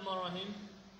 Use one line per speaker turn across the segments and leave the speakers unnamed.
बिस्मिल्लाहिर्रहमानिर्रहीम।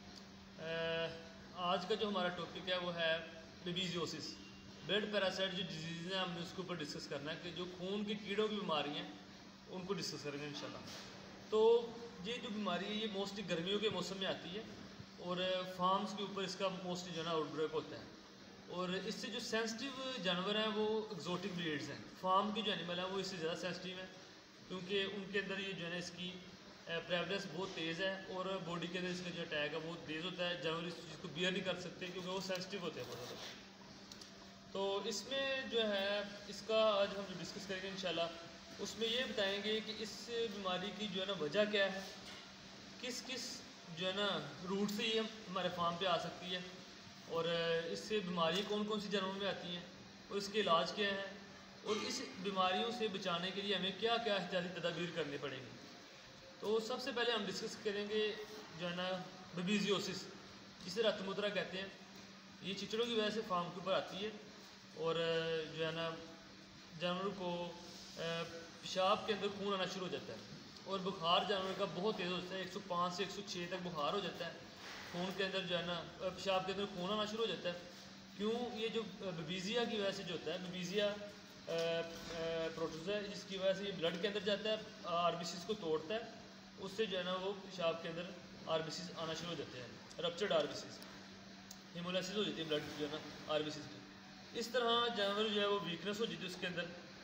आज का जो हमारा टॉपिक है वो है बेबीजियोसिस। ब्लड पैरासाइट जो डिजीज़ हैं हमने उसके ऊपर डिस्कस करना है कि जो खून के कीड़ों की बीमारी हैं उनको डिस्कस करेंगे इंशाल्लाह। तो ये जो बीमारी है ये मोस्टली गर्मियों के मौसम में आती है और फार्म्स के ऊपर इसका मोस्टली जो है ना आउटब्रेक होता है। और इससे जो सेंसिटिव जानवर हैं वो एक्जोटिक ब्रीड्स हैं। फार्म के जो एनिमल हैं वो इससे ज़्यादा सेंसिटिव हैं क्योंकि उनके अंदर ये जो है ना इसकी प्रेवलेंस बहुत तेज़ है और बॉडी के अंदर इसका जो अटैक है बहुत तेज़ होता है। जानवर इस चीज़ को बियर नहीं कर सकते क्योंकि वो सेंसिटिव होते हैं बहुत ज़्यादा। तो इसमें जो है इसका आज हम जो डिस्कस करेंगे इंशाल्लाह उसमें ये बताएंगे कि इस बीमारी की जो है ना वजह क्या है, किस किस जो है ना रूट से ये हमारे फार्म पे आ सकती है और इससे बीमारी कौन कौन सी जानवरों में आती हैं और इसके इलाज क्या है और इस बीमारियों से बचाने के लिए हमें क्या क्या एहतियाती तदाबीर करनी पड़ेंगी। तो सबसे पहले हम डिस्कस करेंगे जो है ना बेबीजियोसिस, जिसे रक्तमूत्रा कहते हैं। ये चिचड़ों की वजह से फार्म के ऊपर आती है और जो है ना जानवरों को पेशाब के अंदर खून आना शुरू हो जाता है और बुखार जानवर का बहुत तेज़ होता है। 105 से 106 तक बुखार हो जाता है। खून के अंदर जो है ना पेशाब के अंदर खून आना शुरू हो जाता है। क्यों? ये जो बेबीजिया की वजह से जो होता है, बेबीजिया प्रोटोजोआ है, जिसकी वजह से ये ब्लड के अंदर जाता है, आरबीसीज को तोड़ता है, उससे जो है ना वो पेशाब के अंदर आरबीसीज आना शुरू हो जाते हैं, रप्चर्ड आरबीसीज, हेमोलाइसिस हो जाती है ब्लड जो है ना आरबीसीज की। इस तरह जानवर जो है वो वीकनेस हो जाती है, उसके अंदर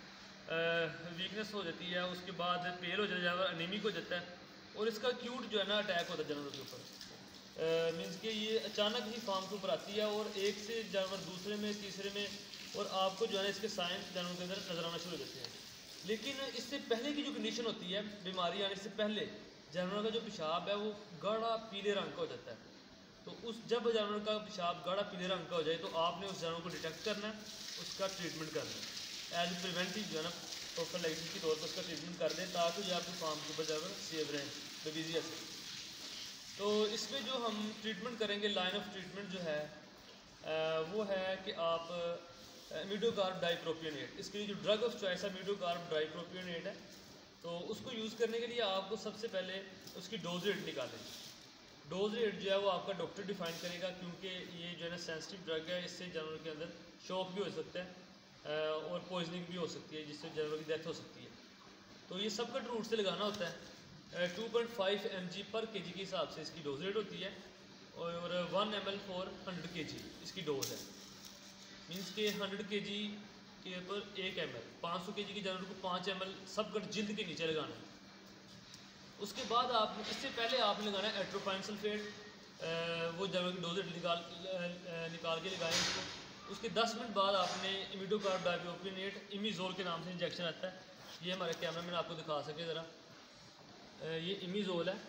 वीकनेस हो जाती है। उसके बाद पेल हो जाता है, जानवर अनीमिक हो जाता है और इसका क्यूट जो है ना अटैक होता है जानवर के ऊपर। मीन्स कि ये अचानक ही फार्म के ऊपर आती है और एक से जानवर दूसरे में, तीसरे में, और आपको जो है ना इसके साइन जानवर के अंदर नजर आना शुरू हो जाते हैं। लेकिन इससे पहले की जो कंडीशन होती है, बीमारी आने से पहले जानवर का जो पेशाब है वो गाढ़ा पीले रंग का हो जाता है। तो उस जब जानवर का पेशाब गाढ़ा पीले रंग का हो जाए तो आपने उस जानवर को डिटेक्ट करना है, उसका ट्रीटमेंट करना है। एज ए प्रिवेंटिव जो है ना प्रोफिलैक्सिस के तौर पर उसका ट्रीटमेंट कर दें ताकि जो आपके फार्म के ऊपर जानवर सेव रहें बेबीजिया से। तो इसमें जो हम ट्रीटमेंट करेंगे, लाइन ऑफ ट्रीटमेंट जो है वो है कि आप इमिडोकार्ब डाइप्रोपियोनेट, इसके लिए जो ड्रग ऑफ चॉइस है इमिडोकार्ब डाइप्रोपियोनेट है। तो उसको यूज़ करने के लिए आपको सबसे पहले उसकी डोज रेट निकालें। डोज रेट जो है वो आपका डॉक्टर डिफाइन करेगा क्योंकि ये जो है ना सेंसिटिव ड्रग है, इससे जानवर के अंदर शॉक भी हो सकता है और पॉइजनिंग भी हो सकती है जिससे जानवर की डेथ हो सकती है। तो ये सब कट रूट से लगाना होता है। 2.5 mg पर kg के हिसाब से इसकी डोज रेट होती है और 1 ml फॉर 100 kg इसकी डोज है। मीन्स के 100 kg के ऊपर 1 ml, 500 kg के जानवर को 5 ml सब कट जिल्द के नीचे लगाना है। उसके बाद आप इससे पहले आपने लगाना है एट्रोपाइन सल्फेट, वो जानवर की डोज निकाल के लगाएं उसको। उसके 10 मिनट बाद आपने इमिडोकार्ब डाइप्रोपियोनेट इमीजोल के नाम से इंजेक्शन आता है, ये हमारे कैमरा मैन आपको दिखा सके ज़रा। ये इमीजोल है,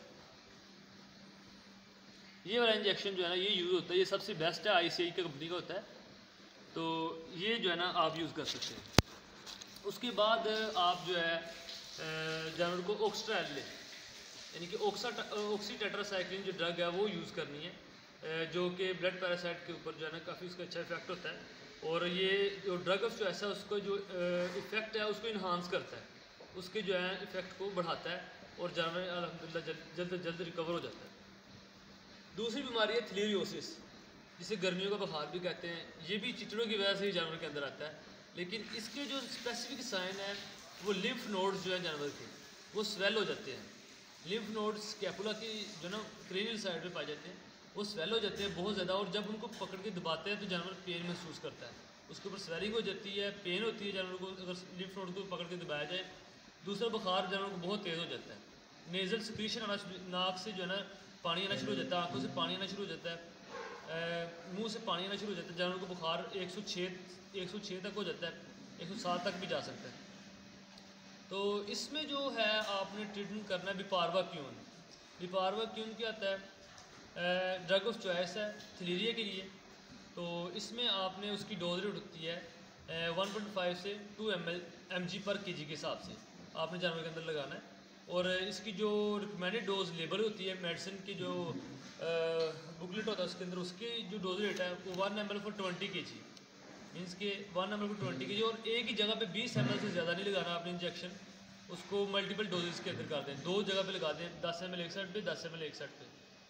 ये वाला इंजेक्शन जो है ना ये यूज़ होता है, ये सबसे बेस्ट है, ICI की कंपनी का होता है। तो ये जो है ना आप यूज़ कर सकते हैं। उसके बाद आप जो है जानवर को ऑक्सट्राइल लें, यानी कि ऑक्सीटेट्रासाइक्लिन जो ड्रग है वो यूज़ करनी है, जो कि ब्लड पैरासाइट के ऊपर जो है ना काफ़ी उसका अच्छा इफेक्ट होता है। और ये जो ड्रग ऑफ चॉइस है उसका जो इफेक्ट है उसको इन्हांस करता है, उसके जो है इफेक्ट को बढ़ाता है और जानवर अल्हम्दुलिल्लाह जल्द जल्द रिकवर हो जाता है। दूसरी बीमारी है थ्लेरियोसिस, जिसे गर्मियों का बुखार भी कहते हैं। ये भी चिचड़ों की वजह से ही जानवर के अंदर आता है, लेकिन इसके जो स्पेसिफिक साइन है वो लिम्फ नोड्स जो है जानवर के वो स्वेल हो जाते हैं। लिम्फ नोड्स स्कैपुला की जो ना क्रेनियल साइड पे पाए जाते हैं, वो स्वेल हो जाते हैं बहुत ज़्यादा, और जब उनको पकड़ के दबाते हैं तो जानवर पेन महसूस करता है, उसके ऊपर स्वेलिंग हो जाती है, पेन होती है जानवर को अगर लिम्फ नोड को पकड़ के दबाया जाए। दूसरा, बुखार जानवर को बहुत तेज़ हो जाता है। नेज़ल सिक्रीशन आना, नाक से जो है ना पानी आना शुरू हो जाता है, आंखों से पानी आना शुरू हो जाता है, मुंह से पानी आना शुरू हो जाता है। जानवर को बुखार 106 तक हो जाता है, 107 तक भी जा सकता है। तो इसमें जो है आपने ट्रीटमेंट करना है बिपारवाक्यून। बिपारवाक्यून क्या आता है? ड्रग ऑफ चॉइस है थ्लेरिया के लिए। तो इसमें आपने उसकी डोज रेट होती है 1.5 से 2 mg पर kg के हिसाब से आपने जानवर के अंदर लगाना है। और इसकी जो रिकमेंडेड डोज लेबल होती है मेडिसिन की जो बुकलेट होता है उसके अंदर, उसकी जो डोज रेट है वो 1 ml फॉर 20 kg, मीन्स के 1 ml को 20 kg, और एक ही जगह पे 20 ml से ज़्यादा नहीं लगाना आपने इंजेक्शन, उसको मल्टीपल डोजेस के अंदर कर दें, 2 जगह पे लगा दें, 10 ml एक साइड पे, 10 ml एक साइड पे।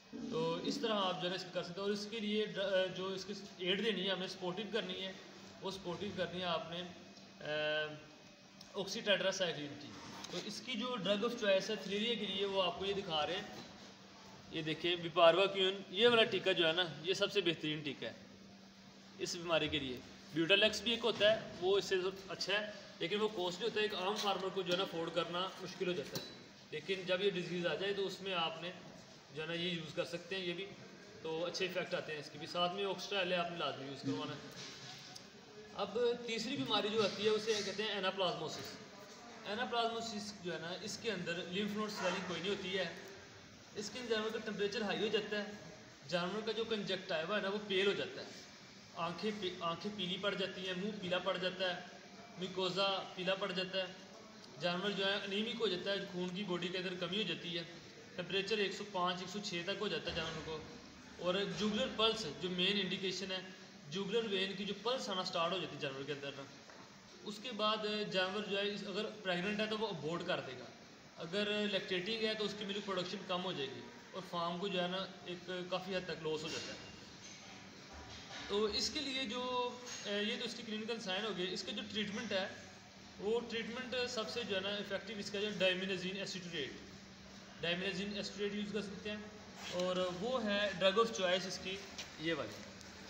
तो इस तरह आप जो है इसको कर सकते हैं। और इसके लिए जो इसकी एड देनी है हमें, स्पोर्टिव करनी है, वो स्पोर्टिव करनी है आपने ऑक्सीटेट्रासाइक्लिन की। तो इसकी जो ड्रग ऑफ चॉइस है थ्लेरिया के लिए वो आपको ये दिखा रहे हैं, ये देखिए विपार्वाक्यून, ये वाला टीका जो है ना ये सबसे बेहतरीन टीका है इस बीमारी के लिए। ब्यूटालेक्स भी एक होता है, वो इससे अच्छा है, लेकिन वो कॉस्टली होता है, एक आम फार्मर को जो है ना अफोर्ड करना मुश्किल हो जाता है। लेकिन जब ये डिजीज़ आ जाए तो उसमें आपने जो है ना ये यूज़ कर सकते हैं, ये भी तो अच्छे इफेक्ट आते हैं इसके भी। साथ में ऑक्स्ट्रा है आपने लाजमी यूज़ करवाना है। अब तीसरी बीमारी जो आती है उसे कहते हैं एनाप्लाज्मोसिस। एनाप्लाज्मोसिस जो है ना इसके अंदर लिम्फ नोड स्वेलिंग कोई नहीं होती है, इसके जानवर का टेम्परेचर हाई हो जाता है, जानवर का जो कंजक्टाइवा है ना वो पेल हो जाता है, आंखें पीली पड़ जाती हैं, मुंह पीला पड़ जाता है, मिकोजा पीला पड़ जाता है, जानवर जो है अनीमिक हो जाता है, खून की बॉडी के अंदर कमी हो जाती है, टेम्परेचर 105-106 तक हो जाता है जानवर को। और जुगुलर पल्स जो मेन इंडिकेशन है, जुगुलर वेन की जो पल्स आना स्टार्ट हो जाती है जानवर के अंदर ना, उसके बाद जानवर जो है अगर प्रेग्नेंट है तो वो अबॉर्ट कर देगा, अगर लैक्टेटिंग है तो उसकी मिल्क प्रोडक्शन कम हो जाएगी और फार्म को जो है ना एक काफ़ी हद तक लॉस हो जाता है। तो इसके लिए जो ये तो इसकी क्लिनिकल साइन हो गई। इसका जो ट्रीटमेंट है वो ट्रीटमेंट सबसे जो है ना इफेक्टिव इसका जो diminazene acetate, diminazene acetate use कर सकते हैं, और वो है ड्रग ऑफ चॉइस इसकी, ये वाली,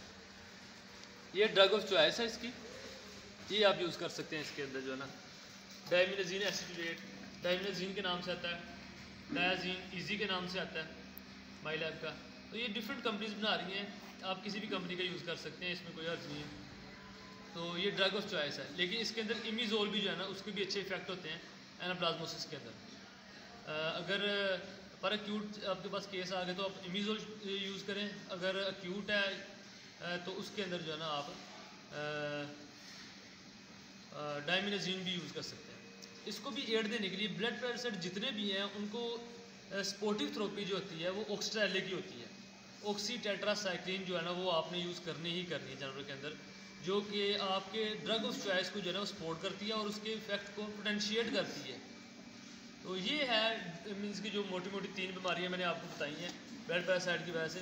ये ड्रग ऑफ चॉइस है इसकी, ये आप यूज़ कर सकते हैं इसके अंदर जो है ना डायमिनोजिन एसीटेट। डायमिनोजिन के नाम से आता है, डायाजीन इजी के नाम से आता है माइलैब का। तो ये डिफरेंट कंपनीज बना रही हैं, आप किसी भी कंपनी का यूज़ कर सकते हैं, इसमें कोई हर्ज नहीं है। तो ये ड्रग ऑफ चॉइस है, लेकिन इसके अंदर इमीजोल भी जो है ना उसके भी अच्छे इफेक्ट होते हैं एनाप्लाज्मोसिस के अंदर। अगर पर एक्यूट आपके पास केस आ गए तो आप इमीजोल यूज़ करें, अगर एक्यूट है तो उसके अंदर जो है ना आप डायमिनोजिन भी यूज़ कर सकते हैं। इसको भी एड देने के लिए ब्लड प्रेशर जितने भी हैं उनको स्पोर्टिव थेरेपी जो होती है वो ऑक्स्ट्रेले की होती है। ऑक्सीटेट्रासाइक्लिन जो है ना वो आपने यूज़ करनी ही करनी है जानवर के अंदर, जो कि आपके ड्रग ऑफ चॉइस को जो है ना वो सपोर्ट करती है और उसके इफेक्ट को पोटेंशिएट करती है। तो ये है मीन्स की जो मोटी मोटी 3 बीमारियाँ मैंने आपको बताई हैं ब्लड पैरासाइट की वजह से।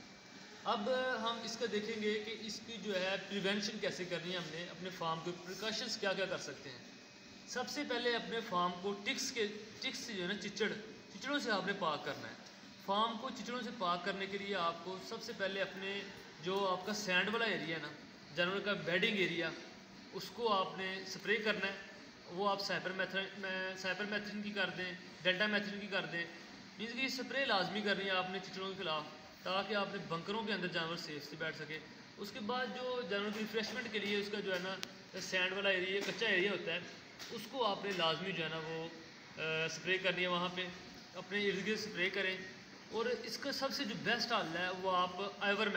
अब हम इसका देखेंगे कि इसकी जो है प्रिवेंशन कैसे करनी है, हमने अपने फार्म के प्रिकॉशंस क्या क्या कर सकते हैं। सबसे पहले अपने फार्म को टिक्स से जो है ना चिचड़ों से आपने पाक करना है। फार्म को चिचड़ों से पाक करने के लिए आपको सबसे पहले अपने जो आपका सैंड वाला एरिया है ना, जानवर का बेडिंग एरिया, उसको आपने स्प्रे करना है। वो आप साइपरमेथ्रिन की कर दें, डेल्टामेथ्रिन की कर दें, मीन्स कि स्प्रे लाजमी करनी है आपने चिचड़ों के खिलाफ, ताकि आपने बंकरों के अंदर जानवर सेफ से बैठ सके। उसके बाद जो जानवर की रिफ्रेशमेंट के लिए उसका जो है ना सैंड वाला एरिया, कच्चा एरिया होता है, उसको आपने लाजमी जो है ना वो स्प्रे करनी है, वहाँ पे अपने इर्द गिर्द स्प्रे करें। और इसका सबसे जो बेस्ट हल है वो आप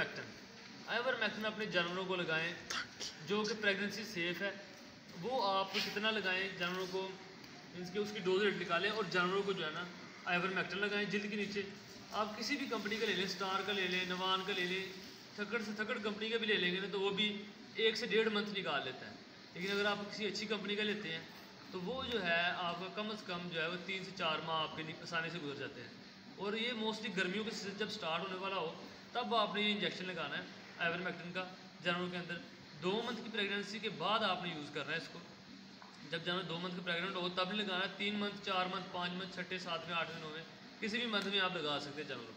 आइवरमेक्टिन अपने जानवरों को लगाएं, जो कि प्रेगनेंसी सेफ़ है। वो आप कितना लगाएं जानवरों को, मीन्स कि उसकी डोज रेट निकालें और जानवरों को जो है ना आइवरमेक्टिन लगाएं जिल्द के नीचे। आप किसी भी कंपनी का ले लें, स्टार का ले लें, नवान का ले लें, थकड़ कंपनी का भी ले लेंगे ना तो वो भी 1 से 1.5 मंथ निकाल लेता है। लेकिन अगर आप किसी अच्छी कंपनी का लेते हैं तो वो जो है आपका कम से कम जो है वो 3 से 4 माह आपके आसानी से गुजर जाते हैं। और ये मोस्टली गर्मियों के सीजन जब स्टार्ट होने वाला हो तब आपने ये इंजेक्शन लगाना है आइवरमेक्टिन का जानवरों के अंदर। 2 मंथ की प्रेगनेंसी के बाद आपने यूज़ करना है इसको। जब जानवर 2 मंथ का प्रेगनेंट हो तब नहीं लगाना है, 3 मंथ, 4 मंथ, 5 मंथ, 6, 7, 8 दिन में किसी भी मंथ में आप लगा सकते हैं जानवर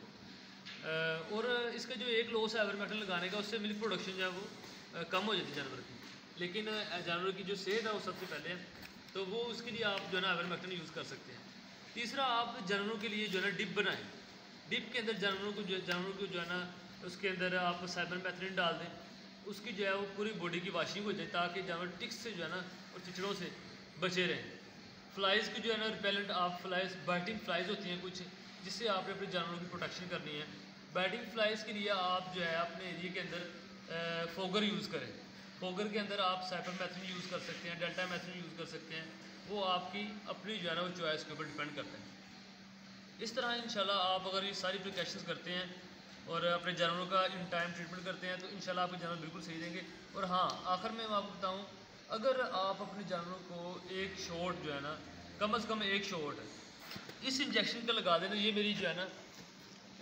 को। और इसका जो एक लॉस है आइवरमेक्टिन लगाने का, उससे मिल्क प्रोडक्शन जो है वो कम हो जाती है जानवर की, लेकिन जानवर की जो सेहत है वो सबसे पहले है, तो वो उसके लिए आप जो है ना आइवरमेक्टिन यूज़ कर सकते हैं। तीसरा, आप जानवरों के लिए जो है ना डिप बनाएं। डिप के अंदर जानवरों को जो है ना उसके अंदर आप साइपरमेथ्रिन डाल दें, उसकी जो है वो पूरी बॉडी की वाशिंग हो जाए, ताकि जानवर टिक्स से जो है ना और चिचड़ों से बचे रहें। फ्लाइज़ की जो है ना रिपेलेंट, आप फ्लाइज बाइटिंग फ्लाइज होती हैं कुछ, जिससे आपने अपने जानवरों की प्रोटेक्शन करनी है। बाइटिंग फ्लाइज के लिए आप जो है अपने एरिया के अंदर फोगर यूज़ करें। फोगर के अंदर आप साइपरमेथ्रिन यूज़ कर सकते हैं, डेल्टामेथ्रिन यूज़ कर सकते हैं, वो आपकी अपनी जो है ना वो चॉइस के ऊपर डिपेंड करता है। इस तरह इंशाल्लाह आप अगर ये सारी प्रिकॉशंस करते हैं और अपने जानवरों का इन टाइम ट्रीटमेंट करते हैं तो इंशाल्लाह आपके जानवर बिल्कुल सही देंगे। और हाँ, आखिर में मैं आपको बताऊँ, अगर आप अपने जानवरों को एक शॉट जो है ना, कम से कम एक शॉट इस इंजेक्शन का लगा देना, ये मेरी जो है ना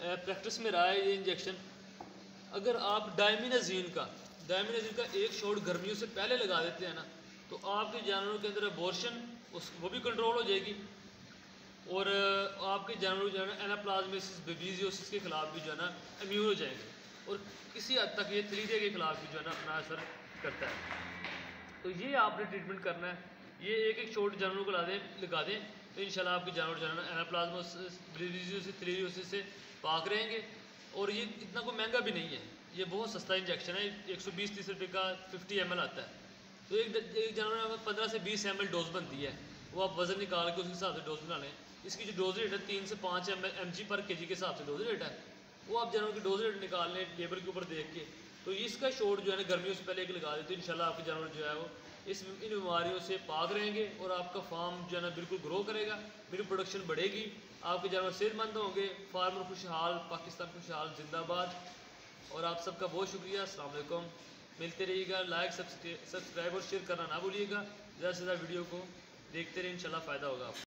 प्रैक्टिस में रहा है ये इंजेक्शन। अगर आप डायमिनाजीन का एक शॉट गर्मियों से पहले लगा देते हैं ना, तो आपके जानवरों के अंदर अबॉर्शन वो भी कंट्रोल हो जाएगी, और आपके जानवर जो है ना एनाप्लाज्मेसिस बेबीजियोसिस के खिलाफ भी जो है ना इम्यून हो जाएंगे, और किसी हद तक ये थ्रीडिया के खिलाफ भी जो है ना अपना असर करता है। तो ये आपने ट्रीटमेंट करना है, ये एक शॉट जानवरों को लगा दें तो इंशाल्लाह आपके जानवर जो है ना एनाप्लाज्मेसिस बेबीजियोसिस थ्रीडियोसिस से पाक रहेंगे। और ये इतना कोई महंगा भी नहीं है, ये बहुत सस्ता इंजेक्शन है, 120-30 रुपये का 50 ml आता है। तो एक जानवर में 15 से 20 ml डोज बनती है, वो आप वज़न निकाल के उस हिसाब से डोज बना लें। इसकी जो डोज रेट है 3 से 5 mg पर kg के हिसाब से डोज रेट है, वो आप जानवर की डोज रेट निकाल लें टेबल के ऊपर देख के। तो इसका शॉट जो है ना गर्मियों से पहले एक लगा दें तो इंशाल्लाह आपके जानवर जो है वो इन बीमारियों से पाक रहेंगे, और आपका फार्म जो है ना बिल्कुल ग्रो करेगा, मिल्क प्रोडक्शन बढ़ेगी, आपके जानवर सेहतमंद होंगे, फार्मर खुशहाल, पाकिस्तान खुशहाल जिंदाबाद। और आप सबका बहुत शुक्रिया। अस्सलाम वालेकुम। मिलते रहिएगा, लाइक सब्सक्राइब और शेयर करना ना भूलिएगा। ज़्यादा से ज़्यादा वीडियो को देखते रहिए, इंशाल्लाह फ़ायदा होगा आपको।